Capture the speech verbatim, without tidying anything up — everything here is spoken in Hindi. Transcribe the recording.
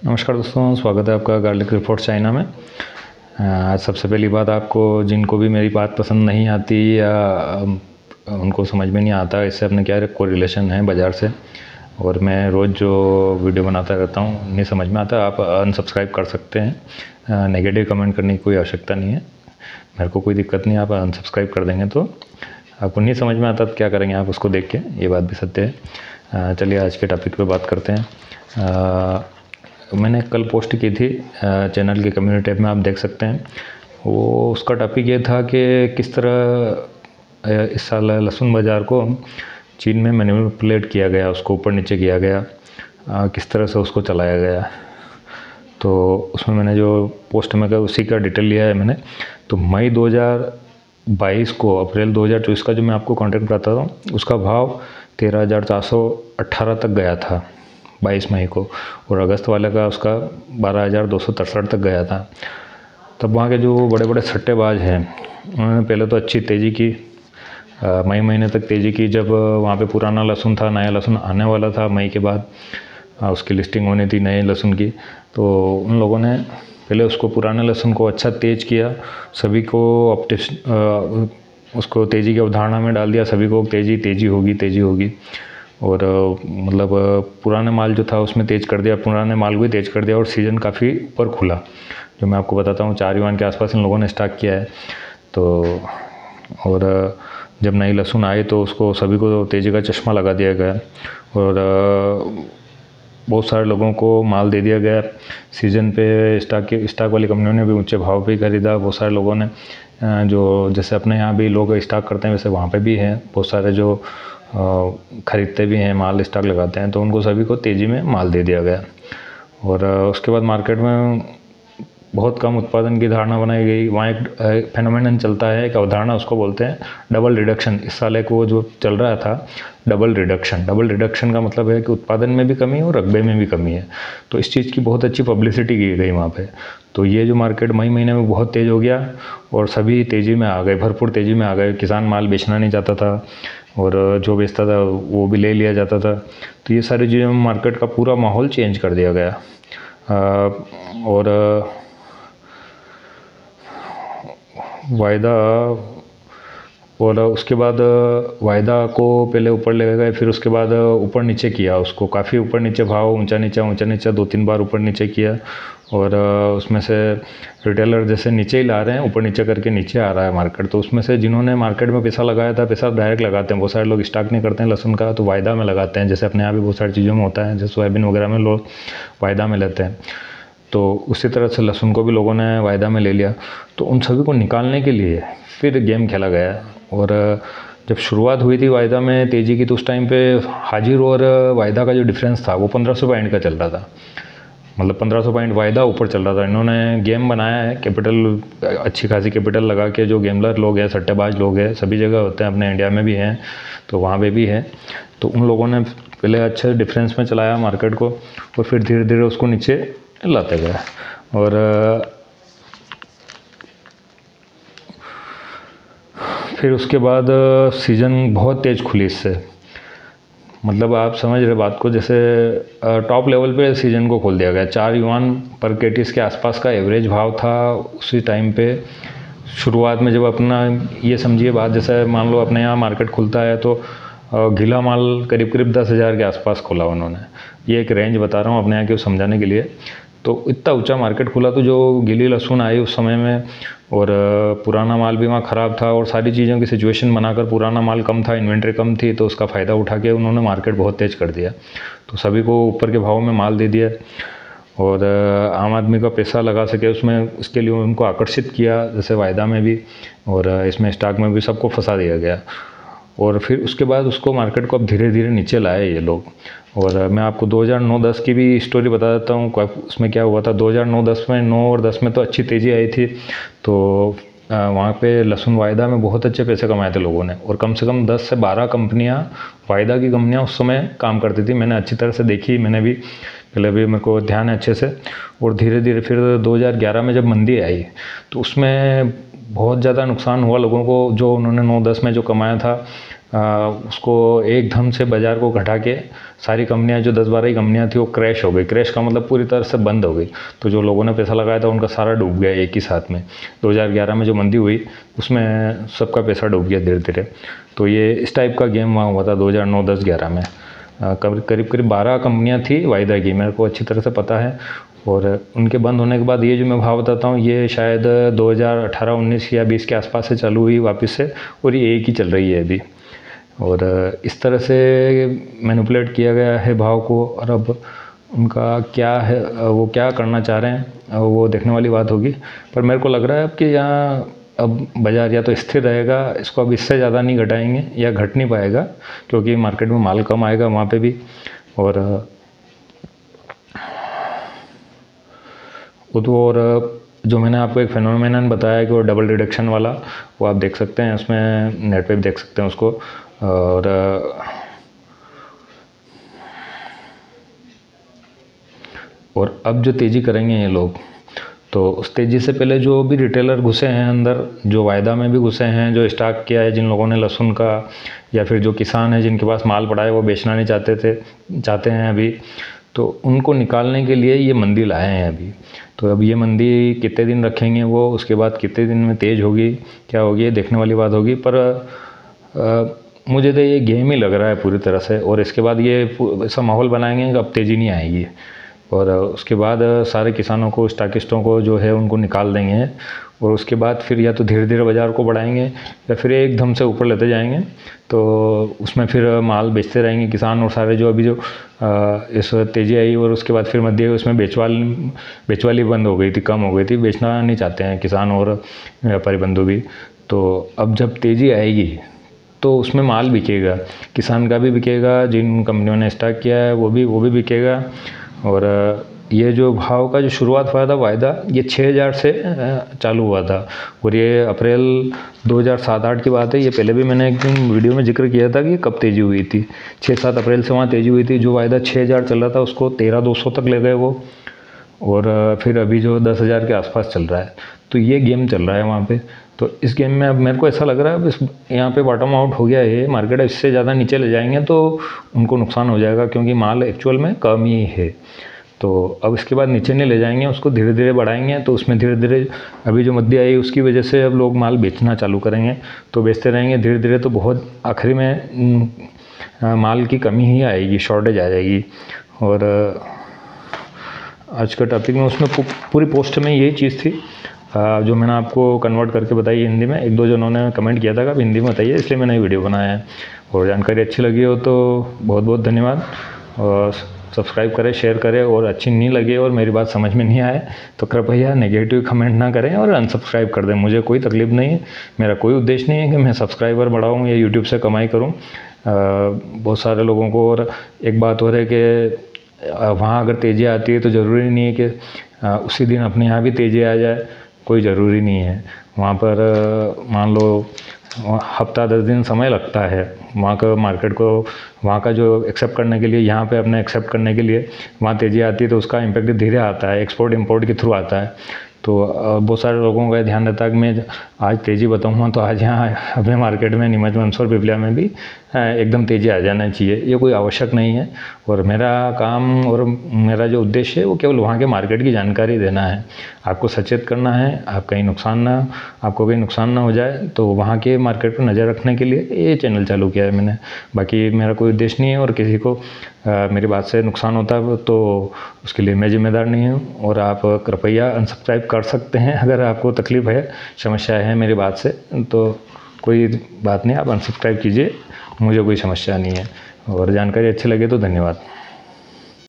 नमस्कार दोस्तों, स्वागत है आपका गार्लिक रिपोर्ट चाइना में। आज सबसे पहली बात, आपको जिनको भी मेरी बात पसंद नहीं आती या उनको समझ में नहीं आता इससे अपने क्या कोरिलेशन है बाज़ार से, और मैं रोज़ जो वीडियो बनाता रहता हूँ नहीं समझ में आता, आप अनसब्सक्राइब कर सकते हैं। नेगेटिव कमेंट करने की कोई आवश्यकता नहीं है, मेरे को कोई दिक्कत नहीं है। आप अनसब्सक्राइब कर देंगे तो आपको नहीं समझ में आता तो क्या करेंगे आप उसको देख के, ये बात भी सत्य है। चलिए आज के टॉपिक पे बात करते हैं। मैंने कल पोस्ट की थी चैनल के कम्युनिटी टैब में, आप देख सकते हैं। वो उसका टॉपिक ये था कि किस तरह इस साल लहसुन बाज़ार को चीन में मैनिपुलेट किया गया, उसको ऊपर नीचे किया गया, किस तरह से उसको चलाया गया। तो उसमें मैंने जो पोस्ट में कहा उसी का डिटेल लिया है मैंने। तो मई दो हज़ार बाईस को अप्रैल दो हज़ार चौबीस का जो मैं आपको कॉन्टेक्ट बताता हूँ, उसका भाव तेरह हज़ार चार सौ अट्ठारह तक गया था बाईस मई को, और अगस्त वाले का उसका बारह हज़ार दो सौ तिरसठ तक गया था। तब वहाँ के जो बड़े बड़े सट्टेबाज हैं उन्होंने पहले तो अच्छी तेज़ी की, मई महीने तक तेज़ी की। जब वहाँ पे पुराना लहसुन था, नया लहसुन आने वाला था मई के बाद, उसकी लिस्टिंग होनी थी नए लहसुन की, तो उन लोगों ने पहले उसको पुराने लहसुन को अच्छा तेज़ किया, सभी को ऑप्टिस उसको तेज़ी की अवधारणा में डाल दिया, सभी को तेज़ी तेज़ी होगी तेज़ी होगी और मतलब पुराने माल जो था उसमें तेज़ कर दिया, पुराने माल को भी तेज़ कर दिया, और सीज़न काफ़ी ऊपर खुला, जो मैं आपको बताता हूँ। चार युआन के आसपास इन लोगों ने स्टॉक किया है। तो और जब नई लहसुन आई तो उसको सभी को तेज़ी का चश्मा लगा दिया गया, और बहुत सारे लोगों को माल दे दिया गया सीज़न पे। स्टॉक के स्टॉक वाली कंपनियों ने भी ऊंचे भाव पे खरीदा। बहुत सारे लोगों ने, जो जैसे अपने यहाँ भी लोग स्टॉक करते हैं वैसे वहाँ पे भी हैं बहुत सारे जो ख़रीदते भी हैं माल, स्टॉक लगाते हैं, तो उनको सभी को तेज़ी में माल दे दिया गया। और उसके बाद मार्केट में बहुत कम उत्पादन की धारणा बनाई गई। वहाँ एक फेनोमेनन चलता है, एक अवधारणा उसको बोलते हैं डबल रिडक्शन। इस साल एक वो जो चल रहा था डबल रिडक्शन। डबल रिडक्शन का मतलब है कि उत्पादन में भी कमी है और रकबे में भी कमी है। तो इस चीज़ की बहुत अच्छी पब्लिसिटी की गई वहाँ पे। तो ये जो मार्केट मई महीने में बहुत तेज़ हो गया और सभी तेज़ी में आ गए, भरपूर तेज़ी में आ गए। किसान माल बेचना नहीं चाहता था और जो बेचता था वो भी ले लिया जाता था। तो ये सारी चीज़ों में मार्केट का पूरा माहौल चेंज कर दिया गया। आ, और वायदा और उसके बाद वायदा को पहले ऊपर ले गए, फिर उसके बाद ऊपर नीचे किया उसको, काफ़ी ऊपर नीचे भाव, ऊंचा नीचा ऊंचा नीचा दो तीन बार ऊपर नीचे किया। और उसमें से रिटेलर जैसे नीचे ही ला रहे हैं, ऊपर नीचे करके नीचे आ रहा है मार्केट। तो उसमें से जिन्होंने मार्केट में पैसा लगाया था, पैसा डायरेक्ट लगाते हैं। बहुत सारे लोग स्टॉक नहीं करते हैं लहसुन का, तो वायदा में लगाते हैं। जैसे अपने यहाँ भी बहुत सारी चीज़ों में होता है, जैसे सोयाबीन वगैरह में लोग वायदा में लेते हैं, तो उसी तरह से लहसुन को भी लोगों ने वायदा में ले लिया। तो उन सभी को निकालने के लिए फिर गेम खेला गया। और जब शुरुआत हुई थी वायदा में तेज़ी की, तो उस टाइम पे हाजिर और वायदा का जो डिफरेंस था वो पंद्रह सौ पॉइंट का चल रहा था। मतलब पंद्रह सौ पॉइंट वायदा ऊपर चल रहा था। इन्होंने गेम बनाया है, कैपिटल अच्छी खासी कैपिटल लगा के, जो गेमलर लोग हैं, सट्टेबाज लोग हैं, सभी जगह होते हैं, अपने इंडिया में भी हैं तो वहाँ पे भी है। तो उन लोगों ने पहले अच्छे डिफरेंस में चलाया मार्केट को, और फिर धीरे धीरे उसको नीचे लाते गए। और फिर उसके बाद सीज़न बहुत तेज़ खुली इससे, मतलब आप समझ रहे बात को। जैसे टॉप लेवल पे सीज़न को खोल दिया गया। चार युआन पर केटीस के आसपास का एवरेज भाव था उसी टाइम पे शुरुआत में। जब अपना ये समझिए बात, जैसे मान लो अपने यहाँ मार्केट खुलता है तो गीला माल करीब करीब दस हज़ार के आसपास खोला उन्होंने। ये एक रेंज बता रहा हूँ अपने यहाँ के समझाने के लिए। तो इतना ऊंचा मार्केट खुला, तो जो गीली लहसुन आई उस समय में, और पुराना माल भी वहाँ ख़राब था, और सारी चीज़ों की सिचुएशन बनाकर पुराना माल कम था, इन्वेंट्री कम थी, तो उसका फ़ायदा उठा के उन्होंने मार्केट बहुत तेज़ कर दिया। तो सभी को ऊपर के भाव में माल दे दिया, और आम आदमी का पैसा लगा सके उसमें, उसके लिए उनको आकर्षित किया, जैसे वायदा में भी और इसमें स्टॉक में भी सबको फंसा दिया गया। और फिर उसके बाद उसको मार्केट को अब धीरे धीरे नीचे लाए ये लोग। और मैं आपको दो हज़ार नौ दस की भी स्टोरी बता देता हूँ, उसमें क्या हुआ था। दो हज़ार नौ दस में नौ और दस में तो अच्छी तेज़ी आई थी, तो वहाँ पे लहसुन वायदा में बहुत अच्छे पैसे कमाए थे लोगों ने। और कम से कम दस से बारह कंपनियाँ, वायदा की कंपनियाँ उस समय काम करती थी। मैंने अच्छी तरह से देखी, मैंने भी पहले भी मेरे को ध्यान है अच्छे से। और धीरे धीरे फिर दो हज़ार ग्यारह में जब मंदी आई, तो उसमें बहुत ज़्यादा नुकसान हुआ लोगों को। जो उन्होंने नौ दस में जो कमाया था, आ, उसको एकदम से बाज़ार को घटा के सारी कंपनियां जो दस बारह ही कंपनियां थी वो क्रैश हो गई। क्रैश का मतलब पूरी तरह से बंद हो गई। तो जो लोगों ने पैसा लगाया था उनका सारा डूब गया एक ही साथ में। दो हज़ार ग्यारह में जो मंदी हुई उसमें सबका पैसा डूब गया धीरे धीरे। तो ये इस टाइप का गेम वहाँ हुआ था दो हज़ार नौ दस ग्यारह में। करीब करीब करीब बारह कंपनियाँ थी वायदा की, मेरे को अच्छी तरह से पता है। और उनके बंद होने के बाद ये जो मैं भाव बताता हूँ ये शायद दो हज़ार अठारह उन्नीस या बीस के आसपास से चालू हुई वापस से, और ये एक ही चल रही है अभी। और इस तरह से मैनिपुलेट किया गया है भाव को, और अब उनका क्या है, वो क्या करना चाह रहे हैं वो देखने वाली बात होगी। पर मेरे को लग रहा है अब कि यहाँ अब बाज़ार या तो स्थिर रहेगा, इसको अब इससे ज़्यादा नहीं घटाएंगे या घट नहीं पाएगा, क्योंकि मार्केट में माल कम आएगा वहाँ पे भी। और तो और जो मैंने आपको एक फेनोमेनन बताया कि वो डबल रिडक्शन वाला, वो आप देख सकते हैं उसमें, नेट पे भी देख सकते हैं उसको। और और अब जो तेज़ी करेंगे ये लोग, तो उस तेज़ी से पहले जो भी रिटेलर घुसे हैं अंदर, जो वायदा में भी घुसे हैं, जो स्टॉक किया है, जिन लोगों ने लहसुन का, या फिर जो किसान है जिनके पास माल पड़ा है वो बेचना नहीं चाहते थे चाहते हैं अभी, तो उनको निकालने के लिए ये मंदी लाए हैं अभी। तो अब ये मंदी कितने दिन रखेंगे वो, उसके बाद कितने दिन में तेज़ होगी, क्या होगी, ये देखने वाली बात होगी। पर आ, मुझे तो ये गेम ही लग रहा है पूरी तरह से। और इसके बाद ये ऐसा माहौल बनाएंगे कि अब तेज़ी नहीं आएगी, और उसके बाद सारे किसानों को, स्टॉकिस्टों को जो है उनको निकाल देंगे। और उसके बाद फिर या तो धीरे धीरे बाज़ार को बढ़ाएंगे या फिर एकदम से ऊपर लेते जाएंगे। तो उसमें फिर माल बेचते रहेंगे किसान, और सारे जो अभी जो इस तेज़ी आई और उसके बाद फिर मध्य उसमें बेचवाल बेचवाली बंद हो गई थी, कम हो गई थी, बेचना नहीं चाहते हैं किसान और व्यापारी बंधु भी। तो अब जब तेज़ी आएगी तो उसमें माल बिकेगा, किसान का भी बिकेगा, जिन कंपनियों ने स्टॉक किया है वो भी वो भी बिकेगा। और ये जो भाव का जो शुरुआत हुआ था वायदा, ये छः हज़ार से चालू हुआ था, और ये अप्रैल दो हज़ार सात आठ की बात है। ये पहले भी मैंने एक दिन वीडियो में जिक्र किया था कि कब तेज़ी हुई थी, छः सात अप्रैल से वहाँ तेज़ी हुई थी। जो वायदा छः हज़ार चल रहा था उसको तेरह दो सौ तक ले गए वो, और फिर अभी जो दस हज़ार के आसपास चल रहा है। तो ये गेम चल रहा है वहाँ पे। तो इस गेम में अब मेरे को ऐसा लग रहा है अब इस यहाँ पे बॉटम आउट हो गया है मार्केट। इससे ज़्यादा नीचे ले जाएंगे तो उनको नुकसान हो जाएगा, क्योंकि माल एक्चुअल में कम ही है। तो अब इसके बाद नीचे नहीं ले जाएंगे, उसको धीरे धीरे बढ़ाएंगे। तो उसमें धीरे धीरे अभी जो मध्य आई उसकी वजह से अब लोग माल बेचना चालू करेंगे, तो बेचते रहेंगे धीरे धीरे। तो बहुत आखिरी में माल की कमी ही आएगी, शॉर्टेज आ जाएगी। और आज का टॉपिक में उसमें पूरी पोस्ट में यही चीज़ थी जो मैंने आपको कन्वर्ट करके बताई हिंदी में। एक दो जनों ने कमेंट किया था कि आप हिंदी में बताइए, इसलिए मैंने ये वीडियो बनाया है। और जानकारी अच्छी लगी हो तो बहुत बहुत धन्यवाद, और सब्सक्राइब करें, शेयर करें। और अच्छी नहीं लगे और मेरी बात समझ में नहीं आए तो कृपया नेगेटिव कमेंट ना करें और अनसब्सक्राइब कर दें। मुझे कोई तकलीफ़ नहीं है, मेरा कोई उद्देश्य नहीं है कि मैं सब्सक्राइबर बढ़ाऊँ या यूट्यूब से कमाई करूँ। बहुत सारे लोगों को, और एक बात और है कि वहाँ अगर तेज़ी आती है तो ज़रूरी नहीं है कि उसी दिन अपने यहाँ भी तेज़ी आ जाए, कोई ज़रूरी नहीं है। वहाँ पर मान लो हफ्ता दस दिन समय लगता है वहाँ का मार्केट को, वहाँ का जो एक्सेप्ट करने के लिए, यहाँ पे अपने एक्सेप्ट करने के लिए वहाँ तेज़ी आती है तो उसका इम्पैक्ट धीरे आता है, एक्सपोर्ट इंपोर्ट के थ्रू आता है। तो बहुत सारे लोगों का ध्यान रहता है कि मैं आज तेज़ी बताऊँगा तो आज यहाँ अपने मार्केट में नीमच मंदसौर पिपलिया में भी एकदम तेज़ी आ जाना चाहिए। ये कोई आवश्यक नहीं है, और मेरा काम और मेरा जो उद्देश्य है वो केवल वहाँ के मार्केट की जानकारी देना है, आपको सचेत करना है, आप कहीं नुकसान ना आपको कहीं नुकसान ना हो जाए। तो वहाँ के मार्केट पर नज़र रखने के लिए ये चैनल चालू किया है मैंने। बाकी मेरा कोई उद्देश्य नहीं है, और किसी को आ, मेरी बात से नुकसान होता है तो उसके लिए मैं जिम्मेदार नहीं हूँ। और आप कृपया अनसब्सक्राइब कर सकते हैं अगर आपको तकलीफ़ है, समस्या है मेरी बात से, तो कोई बात नहीं, आप अनसब्सक्राइब कीजिए, मुझे कोई समस्या नहीं है। और जानकारी अच्छी लगे तो धन्यवाद।